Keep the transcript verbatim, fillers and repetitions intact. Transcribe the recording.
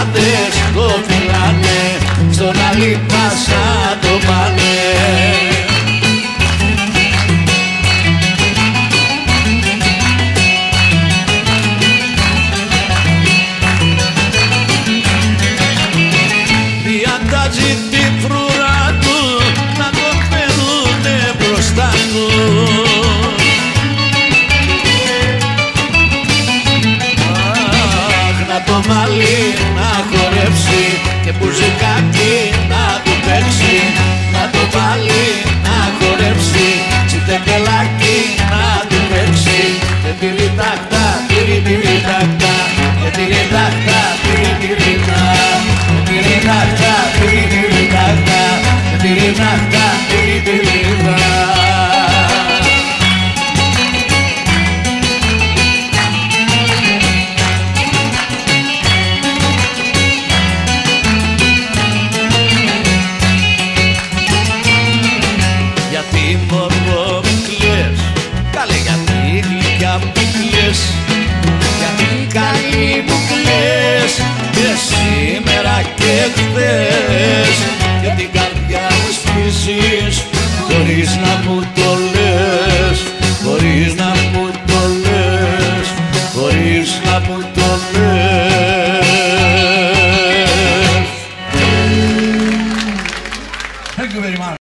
πελάτες το φυλάνε, στον άλλη πάσα το πάνε. Διαντάζει τη φρουρά του να το φέρουνε μπροστά του. Αχ, να το βάλει να χορέψει και μπουζικάκι να του παίξει. Να το βάλει να χορέψει, τσιτεμπελάκι να του παίξει. Και τυριτάχτα, τυριτυριτάχτα, και τυριτάχτα, τυριτυριτάχτα. Τυριτάχτα, τυριτυριτάχτα, τυριτάχτα, τυριτυριτάχτα. Γιατί μωρό μη κλαις, καλέ γιατί γλυκιά μη κλαις. Γιατί καλή μου κλαις και σήμερα και χθες. Και την καρδιά μου σπίσεις χωρίς να μου το λες. Χωρίς να μου το λες, χωρίς να μου το λες. Thank you very much.